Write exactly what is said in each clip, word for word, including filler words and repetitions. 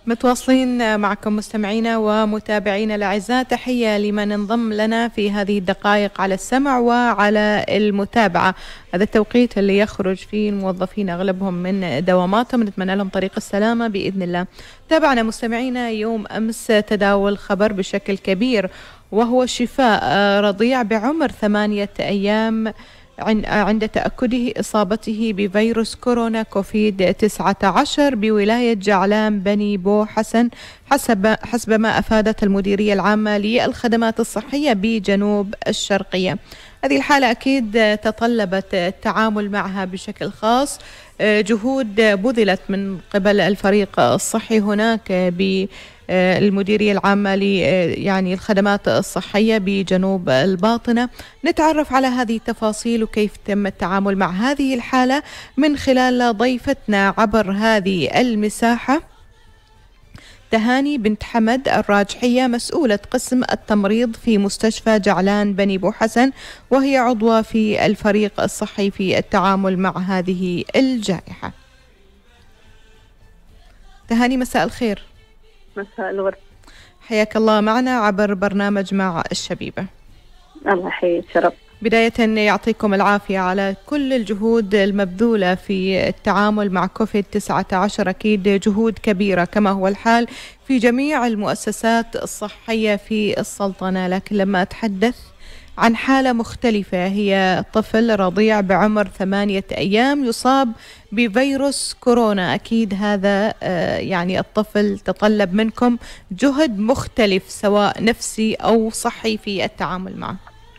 متواصلين معكم مستمعينا ومتابعينا الأعزاء، تحية لمن انضم لنا في هذه الدقائق على السمع وعلى المتابعة. هذا التوقيت اللي يخرج فيه الموظفين أغلبهم من دواماتهم، نتمنى لهم طريق السلامة بإذن الله. تابعنا مستمعينا يوم أمس تداول خبر بشكل كبير، وهو شفاء رضيع بعمر ثمانية أيام عند تأكده إصابته بفيروس كورونا كوفيد تسعة عشر بولاية جعلان بني بو حسن، حسب حسب ما أفادت المديرية العامة للخدمات الصحية بجنوب الشرقية. هذه الحالة أكيد تطلبت التعامل معها بشكل خاص، جهود بذلت من قبل الفريق الصحي هناك ب المديرية العامة ل يعني الخدمات الصحية بجنوب الباطنة. نتعرف على هذه التفاصيل وكيف تم التعامل مع هذه الحالة من خلال ضيفتنا عبر هذه المساحة، تهاني بنت حمد الراجحية، مسؤولة قسم التمريض في مستشفى جعلان بني بو حسن، وهي عضوة في الفريق الصحي في التعامل مع هذه الجائحة. تهاني، مساء الخير. مساء الورد، حياك الله معنا عبر برنامج مع الشبيبة. الله يحييك يا رب. بداية يعطيكم العافية على كل الجهود المبذولة في التعامل مع كوفيد تسعة عشر، أكيد جهود كبيرة كما هو الحال في جميع المؤسسات الصحية في السلطنة، لكن لما أتحدث عن حالة مختلفة، هي طفل رضيع بعمر ثمانية أيام يصاب بفيروس كورونا، أكيد هذا يعني الطفل تطلب منكم جهد مختلف سواء نفسي أو صحي في التعامل معه.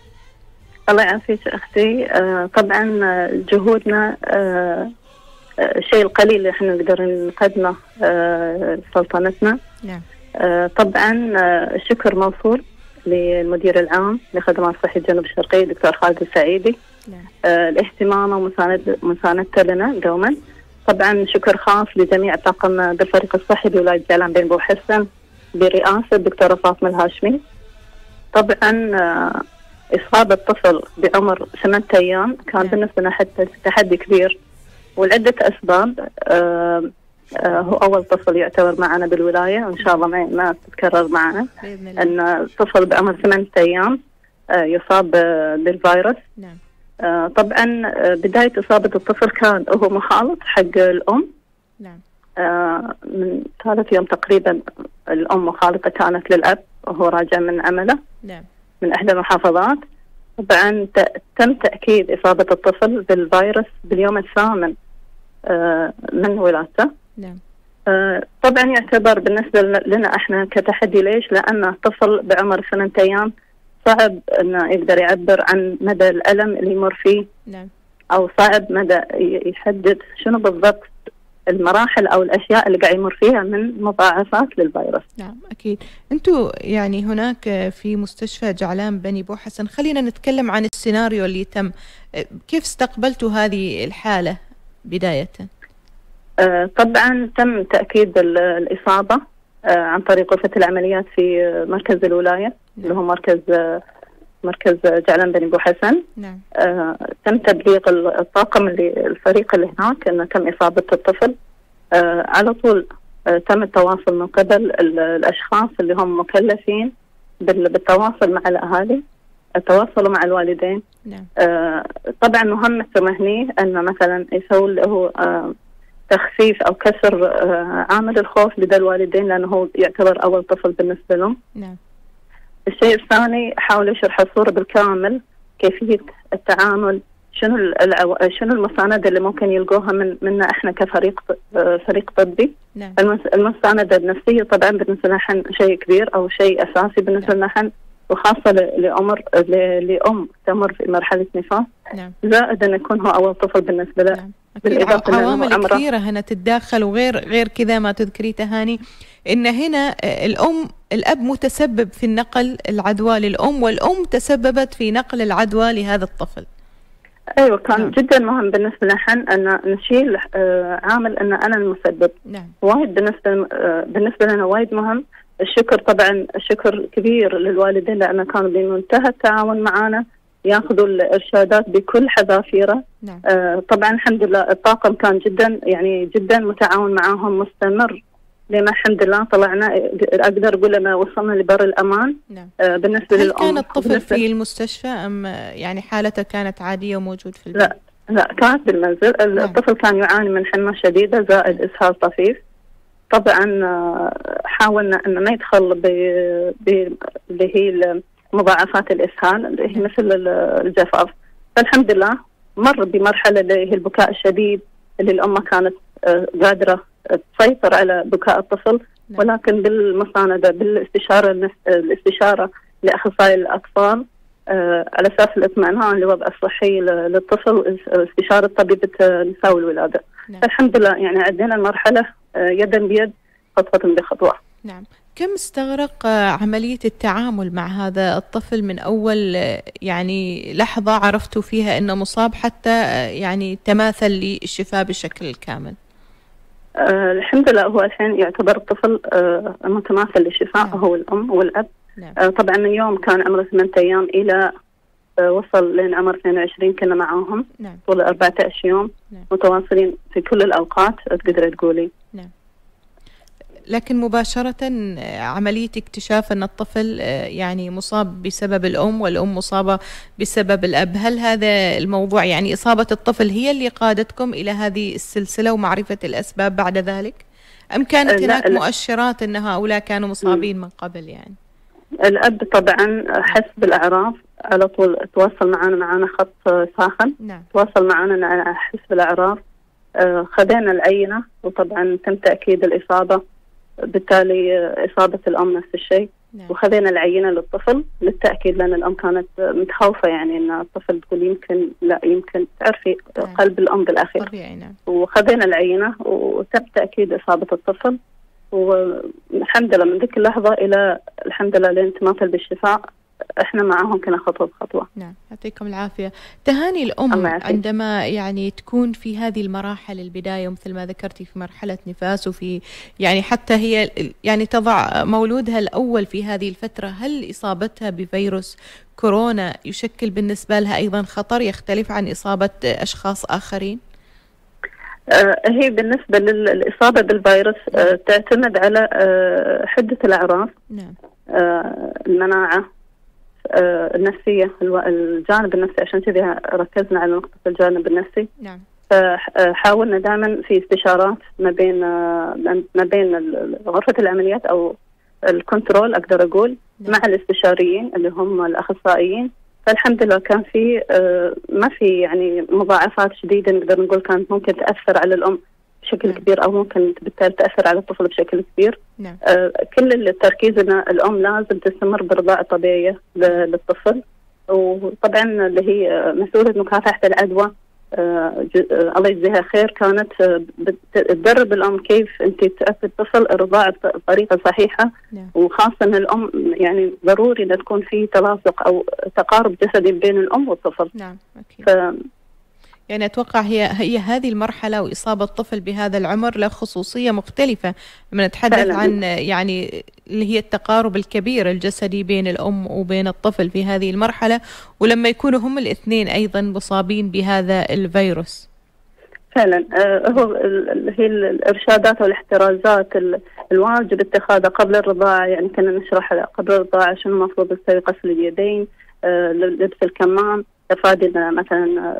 الله يعافيك أختي. آه طبعا جهودنا آه الشيء القليل اللي احنا نقدر نقدمه آه سلطنتنا. نعم. آه طبعا آه الشكر موصول للمدير العام لخدمات صحة جنوب الشرقية دكتور خالد السعيدي. نعم. آه الاهتمام ومساندته لنا دوما. طبعا شكر خاص لجميع طاقم بالفريق الصحي بولاية جعلان بني بو حسن برئاسة الدكتورة فاطمة الهاشمي. طبعا آه إصابة طفل بعمر ثمانية أيام كان نعم. بالنسبة لنا حتى تحدي كبير، ولعدة أسباب. آه آه هو أول طفل يعتبر معنا بالولاية، وإن شاء الله ما, ما تتكرر معنا أن طفل بعمر ثمانية أيام آه يصاب بالفيروس. نعم. آه طبعا آه بداية إصابة الطفل كان هو مخالط حق الأم. نعم. آه من ثلاث يوم تقريبا الأم مخالطة كانت للأب وهو راجع من عمله. نعم. من إحدى المحافظات. طبعا تم تأكيد إصابة الطفل بالفيروس باليوم الثامن آه من ولادته. نعم. آه طبعا يعتبر بالنسبة لنا احنا كتحدي. ليش؟ لأن الطفل بعمر ثمانية أيام صعب أنه يقدر يعبر عن مدى الألم اللي يمر فيه. نعم. أو صعب مدى يحدد شنو بالضبط المراحل أو الأشياء اللي قاعد يمر فيها من مضاعفات للفيروس. نعم أكيد. أنتوا يعني هناك في مستشفى جعلان بني بو حسن، خلينا نتكلم عن السيناريو اللي تم، كيف استقبلتوا هذه الحالة بداية؟ آه طبعا تم تأكيد الإصابة آه عن طريق غرفة العمليات في مركز الولاية. نعم. اللي هو مركز آه مركز جعلان بني بو حسن. نعم. آه تم تبليغ الطاقم اللي الفريق اللي هناك أنه تم إصابة الطفل. آه على طول آه تم التواصل من قبل الأشخاص اللي هم مكلفين بالتواصل مع الأهالي، التواصل مع الوالدين. نعم. آه طبعا مهمتهم هني أن مثلا يسوي له آه تخفيف أو كسر آه عامل الخوف لدى الوالدين، لأنه هو يعتبر أول طفل بالنسبة لهم. نعم. الشيء الثاني حاول يشرح الصورة بالكامل كيفية التعامل، شنو العو... شنو المساندة اللي ممكن يلقوها من منا احنا كفريق فريق طبي. نعم. المس... المساندة النفسية طبعا بالنسبة لنا شيء كبير او شيء اساسي بالنسبة لنا، نعم. وخاصة ل... لأمر ل... لأم تمر في مرحلة نفاس. نعم. زائد أن يكون هو أول طفل بالنسبة له. نعم. أكيد عوامل كثيرة هنا تتداخل، وغير غير كذا ما تذكري تهاني إن هنا الأم الأب متسبب في النقل العدوى للأم، والأم تسببت في نقل العدوى لهذا الطفل. أيوة كان نعم. جدا مهم بالنسبة لنا أن نشيل آه عامل أن أنا المسبب. نعم. وايد بالنسبة آه بالنسبة لنا وايد مهم. الشكر طبعا الشكر كبير للوالدين لأن كانوا بمنتهى التعاون معنا، ياخذوا الارشادات بكل حذافيره. نعم. آه طبعا الحمد لله الطاقم كان جدا يعني جدا متعاون معاهم، مستمر لما الحمد لله طلعنا، اقدر اقول انا وصلنا لبر الامان. نعم. آه بالنسبه هل للام، كان الطفل في المستشفى ام يعني حالته كانت عاديه وموجود في البيت؟ لا لا كانت بالمنزل. نعم. الطفل كان يعاني من حمى شديده زائد اسهال طفيف. طبعا حاولنا ان ما يدخل اللي هي مضاعفات الاسهال اللي هي مثل الجفاف. فالحمد لله مر بمرحله اللي هي البكاء الشديد اللي الام كانت قادره تسيطر على بكاء الطفل، ولكن بالمسانده بالاستشاره الاستشاره لاخصائي الاطفال على اساس الاطمئنان للوضع الصحي للطفل، استشاره طبيبه النساء والولاده. نعم. الحمد لله يعني عدينا المرحله يدا بيد خطوه بخطوه. نعم. كم استغرق عملية التعامل مع هذا الطفل من أول يعني لحظة عرفتوا فيها أنه مصاب حتى يعني تماثل للشفاء بشكل كامل؟ آه الحمد لله هو الحين يعتبر الطفل آه متماثل للشفاء. نعم. هو الأم والأب. نعم. آه طبعا من يوم كان عمره ثمانية أيام إلى آه وصل لين عمر اثنين وعشرين كنا معاهم. نعم. طول أربعة عشر يوم. نعم. متواصلين في كل الأوقات تقدر تقولي. نعم. لكن مباشرة عملية اكتشاف أن الطفل يعني مصاب بسبب الأم والأم مصابة بسبب الأب، هل هذا الموضوع يعني إصابة الطفل هي اللي قادتكم إلى هذه السلسلة ومعرفة الأسباب بعد ذلك؟ أم كانت هناك مؤشرات أن هؤلاء كانوا مصابين من قبل؟ يعني الأب طبعا حس بالأعراض على طول، تواصل معنا معنا خط ساخن. نعم. تواصل معنا أن أحس بالأعراض. خذينا العينة وطبعا تم تأكيد الإصابة، بالتالي إصابة الأم نفس الشيء. نعم. وخذينا العينة للطفل للتأكيد لأن الأم كانت متخوفة يعني أن الطفل تقول يمكن لا يمكن تعرفي. نعم. قلب الأم بالأخير. طبيعي. نعم. وخذينا العينة وتم تأكيد إصابة الطفل، والحمد لله من ذيك اللحظة إلى الحمد لله لين تماثل بالشفاء احنا معاهم كنا خطوه بخطوه. نعم. يعطيكم العافيه. تهاني الام عندما يعني تكون في هذه المراحل البدايه مثل ما ذكرتي في مرحله نفاس وفي يعني حتى هي يعني تضع مولودها الاول في هذه الفتره، هل اصابتها بفيروس كورونا يشكل بالنسبه لها ايضا خطر يختلف عن اصابه اشخاص اخرين؟ آه هي بالنسبه للاصابه بالفيروس آه تعتمد على آه حده الاعراض. نعم. آه المناعه آه النفسيه، الجانب النفسي، عشان كذا ركزنا على نقطه الجانب النفسي. نعم. فحاولنا دائما في استشارات ما بين آه ما بين غرفه العمليات او الكنترول اقدر اقول. نعم. مع الاستشاريين اللي هم الاخصائيين. فالحمد لله كان في آه ما في يعني مضاعفات شديده نقدر نقول كانت ممكن تاثر على الام بشكل. نعم. كبير او ممكن بالتالي تاثر على الطفل بشكل كبير. نعم. آه كل التركيز ان الام لازم تستمر برضاعه طبيعيه للطفل، وطبعا اللي هي مسؤوله مكافحه العدوى آه آه الله يجزيها خير كانت آه تدرب الام كيف انت تاكل الطفل الرضاعه بطريقه صحيحه. نعم. وخاصه ان الام يعني ضروري ان تكون في تلاصق او تقارب جسدي بين الام والطفل. نعم اكيد. ف... يعني أتوقع هي هي هذه المرحلة وإصابة الطفل بهذا العمر له خصوصية مختلفة لما نتحدث فعلا. عن يعني اللي هي التقارب الكبير الجسدي بين الأم وبين الطفل في هذه المرحلة، ولما يكونوا هم الاثنين أيضا مصابين بهذا الفيروس. فعلا آه هو هي الإرشادات والاحترازات الواجب اتخاذها قبل الرضاعة، يعني كنا نشرح قبل الرضاعة شنو المفروض يسوي، غسل اليدين، آه لبس الكمام، تفادي مثلا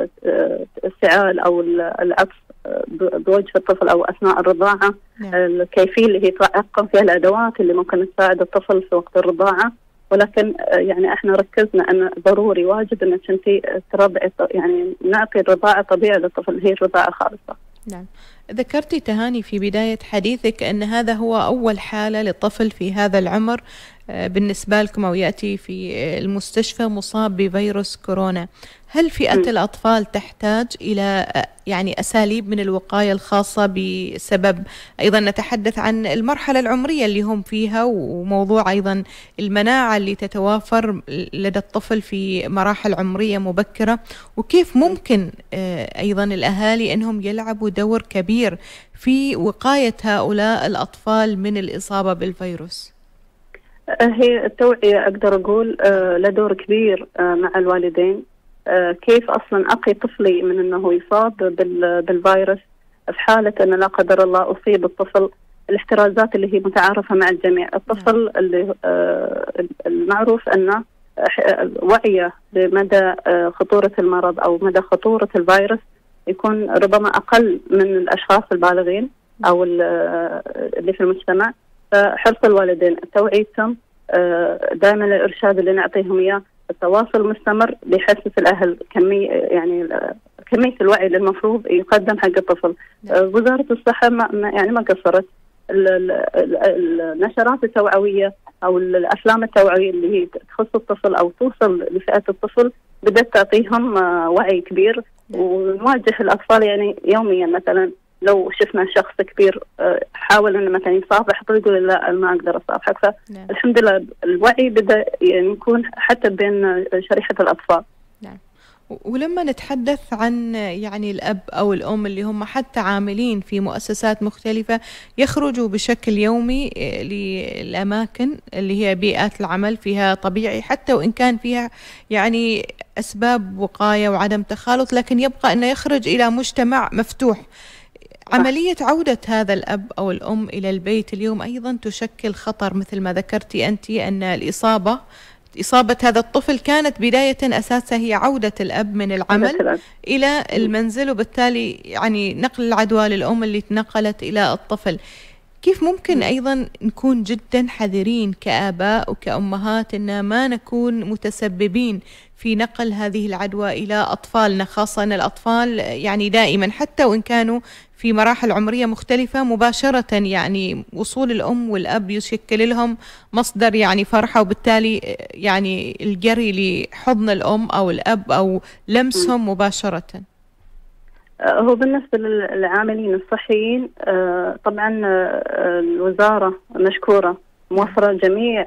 السعال او العطس بوجه الطفل او اثناء الرضاعه. نعم. الكيفيه اللي هي تعقم فيها الادوات اللي ممكن تساعد الطفل في وقت الرضاعه، ولكن يعني احنا ركزنا ان ضروري واجب انك انت ترضعي يعني نعطي الرضاعه طبيعيه للطفل، هي الرضاعه الخالصه. نعم. ذكرتي تهاني في بداية حديثك أن هذا هو أول حالة لطفل في هذا العمر بالنسبة لكم أو يأتي في المستشفى مصاب بفيروس كورونا. هل فئة م. الأطفال تحتاج إلى يعني أساليب من الوقاية الخاصة بسبب أيضا نتحدث عن المرحلة العمرية اللي هم فيها وموضوع أيضا المناعة اللي تتوافر لدى الطفل في مراحل عمرية مبكرة، وكيف ممكن أيضا الأهالي أنهم يلعبوا دور كبير في وقاية هؤلاء الأطفال من الإصابة بالفيروس؟ هي التوعية أقدر أقول آه له دور كبير آه مع الوالدين. آه كيف أصلا أقي طفلي من أنه يصاب بالفيروس في حالة أن لا قدر الله أصيب الطفل الاحترازات اللي هي متعارفة مع الجميع. الطفل اللي المعروف أنه وعيه بمدى خطورة المرض أو مدى خطورة الفيروس يكون ربما أقل من الأشخاص البالغين أو اللي في المجتمع. فحرص الوالدين توعيتهم، دائما الإرشاد اللي نعطيهم إياه، التواصل المستمر بيحسس الأهل كمية يعني كمية الوعي اللي المفروض يقدم حق الطفل. وزارة الصحة ما يعني ما قصرت. النشرات التوعوية أو الأفلام التوعوية اللي هي تخص الطفل أو توصل لفئة الطفل بدأت تعطيهم وعي كبير، ونواجه الأطفال يعني يوميا. مثلا لو شفنا شخص كبير حاول انه مثلا يصافح يقول لا ما اقدر اصافحك. فالحمد لله الوعي بدا يعني يكون حتى بين شريحه الاطفال. نعم. ولما نتحدث عن يعني الأب أو الأم اللي هم حتى عاملين في مؤسسات مختلفة يخرجوا بشكل يومي للأماكن اللي هي بيئات العمل فيها طبيعي، حتى وإن كان فيها يعني أسباب وقاية وعدم تخالط، لكن يبقى أنه يخرج إلى مجتمع مفتوح. عملية عودة هذا الأب أو الأم إلى البيت اليوم أيضا تشكل خطر، مثل ما ذكرتي أنت أن الإصابة إصابة هذا الطفل كانت بداية أساسها هي عودة الأب من العمل إلى المنزل، وبالتالي يعني نقل العدوى للأم اللي تنقلت إلى الطفل. كيف ممكن أيضا نكون جدا حذرين كآباء وكأمهات إن ما نكون متسببين في نقل هذه العدوى إلى أطفالنا، خاصة أن الأطفال يعني دائما حتى وإن كانوا في مراحل عمرية مختلفة مباشرة يعني وصول الأم والأب يشكل لهم مصدر يعني فرحة، وبالتالي يعني الجري لحضن الأم أو الأب أو لمسهم مباشرة. هو بالنسبة للعاملين الصحيين طبعا الوزارة مشكورة موفرة جميع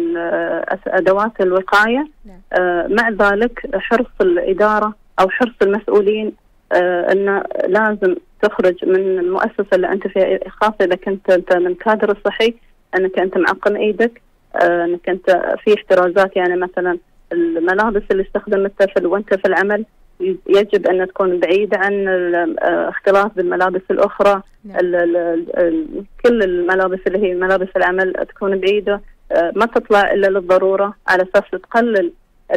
أدوات الوقاية، مع ذلك حرص الإدارة أو حرص المسؤولين أن لازم تخرج من المؤسسة اللي أنت فيها، خاصة إذا كنت أنت من كادر الصحي، أنك أنت معقم إيدك، أنك أنت في احترازات. يعني مثلا الملابس اللي استخدم الطفل وأنت في العمل يجب أن تكون بعيدة عن الاختلاط بالملابس الأخرى. ال ال ال كل الملابس اللي هي ملابس العمل تكون بعيدة، ما تطلع إلا للضرورة، على أساس تقلل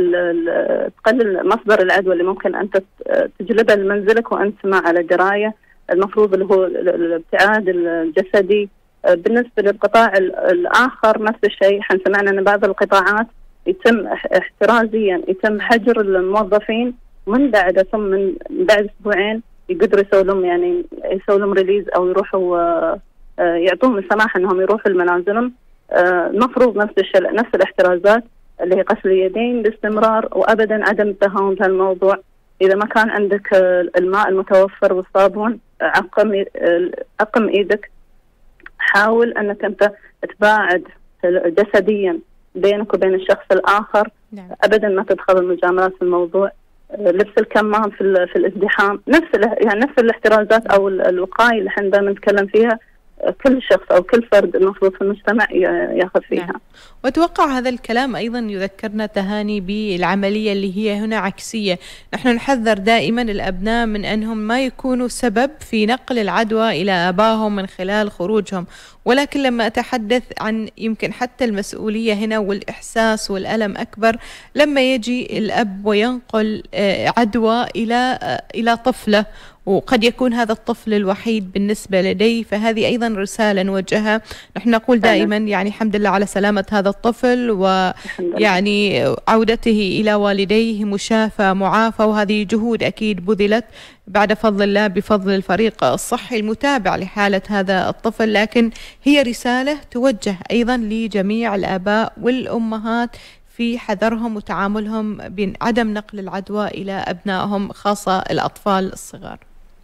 تقلل مصدر العدوى اللي ممكن أنت تجلبها لمنزلك وأنت ما على دراية. المفروض اللي هو الابتعاد الجسدي. بالنسبة للقطاع الآخر نفس الشيء، احنا سمعنا أن بعض القطاعات يتم احترازيا يتم حجر الموظفين من بعد ثم من بعد أسبوعين يقدروا يسووا لهم يعني يسووا لهم ريليز أو يروحوا يعطوهم السماح أنهم يروحوا لمنازلهم. المفروض نفس الشيء، نفس الاحترازات اللي هي غسل اليدين باستمرار، وأبدا عدم التهاون في الموضوع. إذا ما كان عندك الماء المتوفر والصابون عقم عقم إيدك. حاول أنك أنت تباعد جسديا بينك وبين الشخص الآخر. نعم. أبدا ما تدخل المجاملات في الموضوع. لبس الكمام في في الازدحام، نفس يعني نفس الاحترازات او الوقايه اللي احنا دائما نتكلم فيها. كل شخص او كل فرد المفروض في المجتمع ياخذ فيها. نعم. واتوقع هذا الكلام ايضا يذكرنا تهاني بالعمليه اللي هي هنا عكسيه. نحن نحذر دائما الابناء من انهم ما يكونوا سبب في نقل العدوى الى ابائهم من خلال خروجهم، ولكن لما اتحدث عن يمكن حتى المسؤوليه هنا والاحساس والالم اكبر لما يجي الاب وينقل عدوى الى الى طفله، وقد يكون هذا الطفل الوحيد بالنسبة لديه. فهذه أيضا رسالة نوجهها. نحن نقول دائما يعني الحمد لله على سلامة هذا الطفل، ويعني عودته إلى والديه مشافى معافى، وهذه جهود أكيد بذلت بعد فضل الله بفضل الفريق الصحي المتابع لحالة هذا الطفل. لكن هي رسالة توجه أيضا لجميع الآباء والأمهات في حذرهم وتعاملهم بعدم نقل العدوى إلى أبنائهم، خاصة الأطفال الصغار.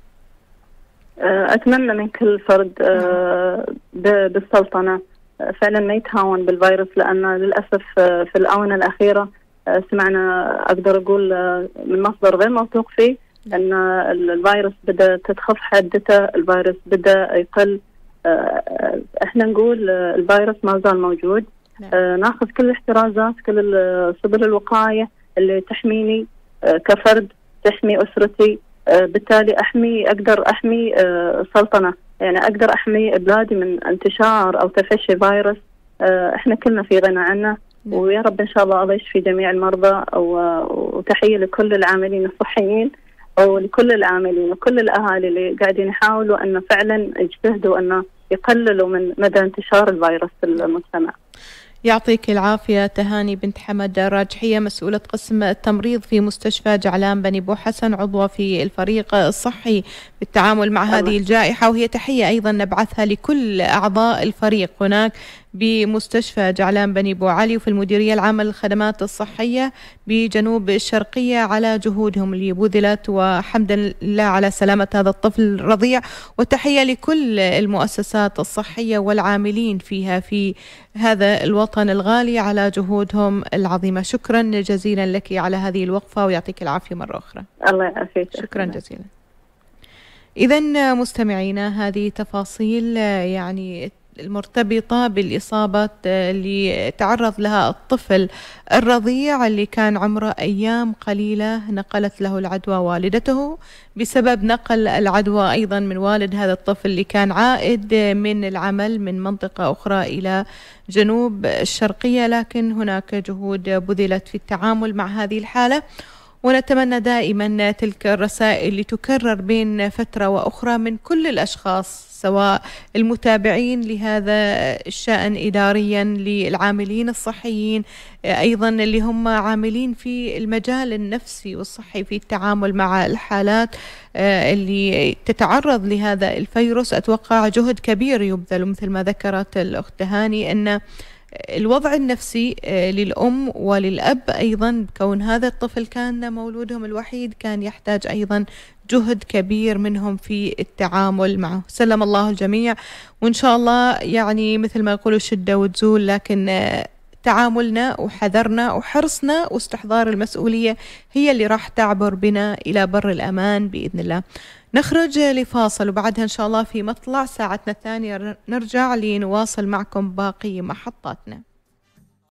أتمنى من كل فرد بالسلطنة فعلا ما يتهاون بالفيروس، لأن للأسف في الآونة الأخيرة سمعنا أقدر أقول من مصدر غير موثوق فيه أن الفيروس بدأ تتخف حدته، الفيروس بدأ يقل. احنا نقول الفيروس ما زال موجود. آه ناخذ كل الاحترازات، كل سبل الوقاية اللي تحميني آه كفرد، تحمي أسرتي، آه بالتالي أحمي أقدر أحمي آه سلطنة يعني أقدر أحمي أولادي من انتشار أو تفشي فيروس إحنا كلنا في غنى عنه. ويا رب إن شاء الله الله يشفي جميع المرضى، وتحية لكل العاملين الصحيين ولكل العاملين وكل الأهالي اللي قاعدين يحاولوا أنه فعلا يجتهدوا أنه يقللوا من مدى انتشار الفيروس في المجتمع. يعطيك العافية تهاني بنت حمد الراجحية، مسؤولة قسم التمريض في مستشفى جعلان بني بو حسن، عضوة في الفريق الصحي بالتعامل مع هذه الجائحة، وهي تحية أيضا نبعثها لكل أعضاء الفريق هناك بمستشفى جعلان بني بو علي وفي المديرية العامة للخدمات الصحية بجنوب الشرقية على جهودهم اللي بذلت، وحمدا لله على سلامة هذا الطفل الرضيع، وتحية لكل المؤسسات الصحية والعاملين فيها في هذا الوطن الغالي على جهودهم العظيمة. شكرا جزيلا لك على هذه الوقفة ويعطيك العافية مرة أخرى. الله يعافيك. شكرا جزيلا. إذن مستمعينا هذه تفاصيل يعني المرتبطة بالإصابة اللي تعرض لها الطفل الرضيع اللي كان عمره أيام قليلة نقلت له العدوى والدته بسبب نقل العدوى أيضا من والد هذا الطفل اللي كان عائد من العمل من منطقة أخرى إلى جنوب الشرقية، لكن هناك جهود بذلت في التعامل مع هذه الحالة، ونتمنى دائما تلك الرسائل اللي تكرر بين فترة وأخرى من كل الأشخاص سواء المتابعين لهذا الشأن إداريا، للعاملين الصحيين أيضا اللي هم عاملين في المجال النفسي والصحي في التعامل مع الحالات اللي تتعرض لهذا الفيروس. أتوقع جهد كبير يبذل مثل ما ذكرت الأخت تهاني أن الوضع النفسي للأم وللأب أيضا كون هذا الطفل كان مولودهم الوحيد كان يحتاج أيضا جهد كبير منهم في التعامل معه. سلم الله الجميع، وإن شاء الله يعني مثل ما يقولوا شدة وتزول، لكن تعاملنا وحذرنا وحرصنا واستحضار المسؤولية هي اللي راح تعبر بنا إلى بر الأمان بإذن الله. نخرج لفاصل وبعدها إن شاء الله في مطلع ساعتنا الثانية نرجع لنواصل معكم باقي محطاتنا.